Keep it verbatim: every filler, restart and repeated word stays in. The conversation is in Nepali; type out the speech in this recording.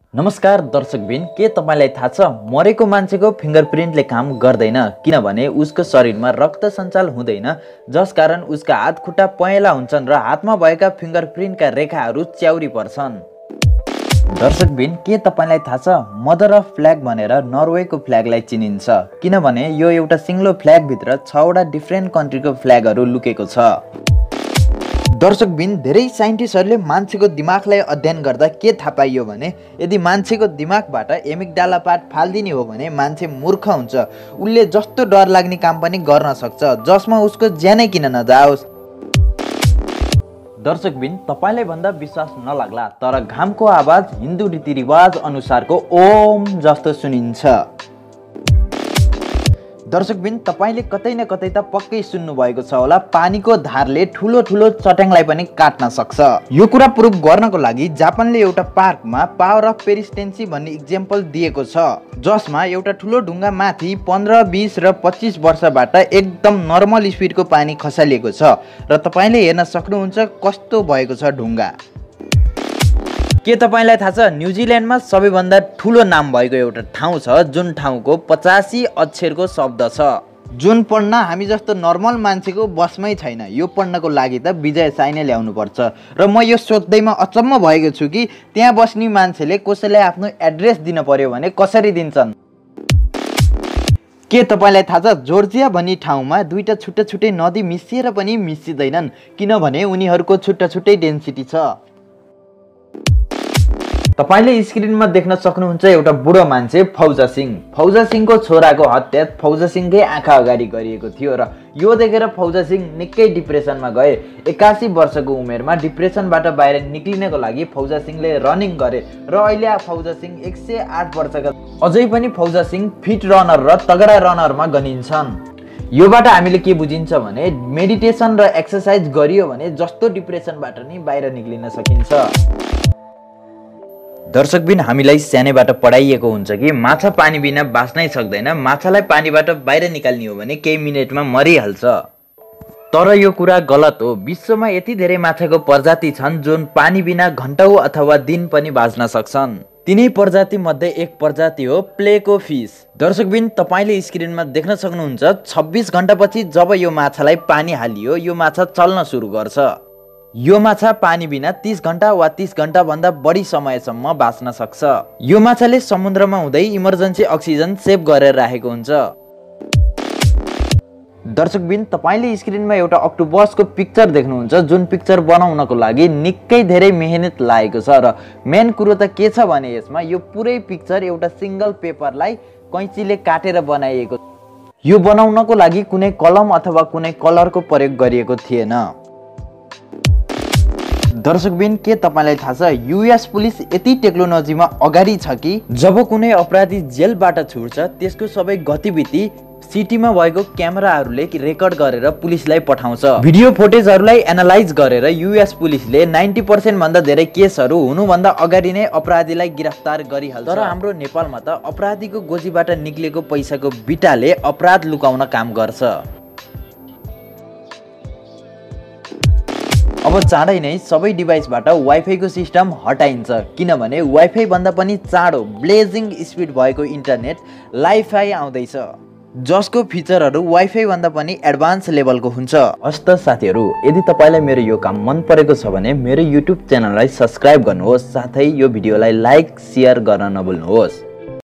नमस्कार दर्शकबिन, के तपाईलाई थाहा छ मरेको मान्छेको फिंगरप्रिन्टले काम गर्दैन किनभने उसको शरीरमा रक्त सञ्चालन हुँदैन, जसकारण उसका हात खुट्टा पहेँला हुन्छन् र हातमा भएका फिंगरप्रिन्टका रेखाहरू च्याउरी पर्छन्। दर्शकबिन, के तपाईलाई थाहा छ मदर अफ फ्ल्याग भनेर नर्वेको फ्ल्यागलाई चिनिन्छ किनभने यो एउटा सिङ्गलो फ्ल्याग भित्र छवटा डिफ्रेन्ट कन्ट्रीको फ्ल्यागहरू लुकेको छ। दर्शकबिन, धेरै साइन्टिस्टहरूले मान्छेको दिमागलाई अध्ययन गर्दा के थाहा पाइयो भने यदि मान्छेको दिमागबाट एमिगडाला पार्ट फाल्दिने हो भने मान्छे मूर्ख हुन्छ, उसले जस्तो डर लाग्ने काम पनि गर्न सक्छ जसमा उसको ज्यानै किन नजाओस्। दर्शकबिन, तपाईलाई भन्दा विश्वास नलाग्ला तर घामको आवाज हिन्दू रीतिरिवाज अनुसारको ओम जस्तो सुनिन्छ। दर्शकबिन, तपाईले कतै न कतै त पक्कै सुन्नु भएको छ होला, पानीको धारले ठुलो ठुलो चट्याङलाई पनि काट्न सक्छ। यो कुरा प्रुभ गर्नको लागि जापानले एउटा पार्कमा पावर अफ पेरिस्टेन्सी भन्ने इक्जाम्पल दिएको छ, जसमा एउटा ठुलो ढुङ्गा माथि पन्ध्र बीस र पच्चीस वर्षबाट एकदम नर्मल स्पिडको पानी खसालिएको छ र तपाईले हेर्न सक्नुहुन्छ कस्तो भएको छ ढुङ्गा। के तपाईलाई थाहा छ न्युजिल्यान्डमा सबैभन्दा ठुलो नाम भएको एउटा ठाउँ छ जुन ठाउँको पचासी अक्षरको शब्द छ, जुन पढ्न हामी जस्तो नर्मल मान्छेको बसमै छैन। यो पढ्नको लागि त विजय साइनै ल्याउनु पर्छ र म यो सोच्दैमा अचम्म भएको छु कि त्यहाँ बस्ने मान्छेले कसैलाई आफ्नो एड्रेस दिन पर्यो भने कसरी दिन्छन्। के तपाईलाई थाहा छ जोर्जिया भन्ने ठाउँमा दुईटा छुट्टा छुट्टै नदी मिसिएर पनि मिसिँदैनन् किनभने उनीहरूको छुट्टा छुट्टै डेन्सिटी छ। तपाईले स्क्रिनमा देख्न सक्नुहुन्छ एउटा बुढो मान्छे फौजा सिंह। फौजा सिंहको छोराको हत्या फौजा सिंहकै आँखा अगाडि गरिएको थियो र यो देखेर फौजा सिंह निकै डिप्रेसनमा गए। एकासी वर्षको उमेरमा डिप्रेसनबाट बाहिर निक्लिनको लागि फौजा सिंहले रनिङ गरे र अहिले फौजा सिंह एक सय आठ वर्षका अझै पनि फौजा सिंह फिट रनर र तगडा रनरमा गनिन्छन्। योबाट हामीले के बुझिन्छ भने मेडिटेसन र एक्सर्साइज गरियो भने जस्तो डिप्रेसनबाट नि बाहिर निक्लिन सकिन्छ। दर्शकबिन, हामीलाई सानैबाट पढाइएको हुन्छ कि माछा पानी बिना बाँच्नै सक्दैन, माछालाई पानीबाट बाहिर निकाल्ने हो भने केही मिनेटमा मरिहाल्छ। तर यो कुरा गलत हो। विश्वमा यति धेरै माछाको प्रजाति छन् जुन पानी बिना घण्टौं अथवा दिन पनि बाँच्न सक्छन्। तिनै प्रजाति मध्ये एक प्रजाति हो प्लेको फिस। दर्शकबिन, तपाईले स्क्रिनमा देख्न सक्नुहुन्छ छब्बीस घण्टापछि जब यो माछालाई पानी हालियो यो माछा चल्न सुरु गर्छ। यो माछा पानी बिना तीस घण्टा वा तीस घण्टा भन्दा बढी समयसम्म बाँच्न सक्छ। यो माछाले समुद्रमा हुँदै इमर्जेन्सी अक्सिजन सेभ गरेर राखेको हुन्छ। दर्शकबिन, तपाईले स्क्रिनमा एउटा अक्टोपसको पिक्चर देख्नुहुन्छ जुन पिक्चर बनाउनको लागि निकै धेरै मेहनत लागेको छ र मेन कुरो त के छ भने यसमा यो पुरै पिक्चर एउटा सिंगल पेपरलाई कैँचीले काटेर बनाइएको। यो बनाउनको लागि कुनै कलम अथवा कुनै कलरको प्रयोग गरिएको थिएन। दर्शकबिन, के तपाईलाई थाहा छ युएस पुलिस यति टेक्नोलोजीमा अगाडि छ कि जब कुनै अपराधी जेलबाट छुट्छ त्यसको सबै गतिविधि सिटीमा भएको क्यामेराहरूले रेकर्ड गरेर पुलिसलाई पठाउँछ। भिडियो फुटेजहरूलाई एनालाइज गरेर युएस पुलिसले नाइन्टी पर्सेन्ट भन्दा धेरै केसहरू हुनुभन्दा अगाडि नै अपराधीलाई गिरफ्तार गरिहाल्छ। तर हाम्रो नेपालमा त अपराधीको गोजीबाट निक्लेको पैसाको बिटाले अपराध लुकाउन काम गर्छ। अब चाँडै नै सबै डिभाइसबाट वाइफाईको सिस्टम हटाइन्छ किनभने वाइफाई भन्दा पनि चाँडो ब्लेजिङ स्पिड भएको इन्टरनेट लाइफाई आउँदैछ, जसको फिचरहरू वाइफाई भन्दा पनि एडभान्स लेभलको हुन्छ। हस्त साथीहरू, यदि तपाईलाई मेरो यो काम मन परेको छ भने मेरो युट्युब च्यानललाई सब्स्क्राइब गर्नुहोस्, साथै यो भिडियोलाई लाइक शेयर गर्न नभुल्नुहोस्।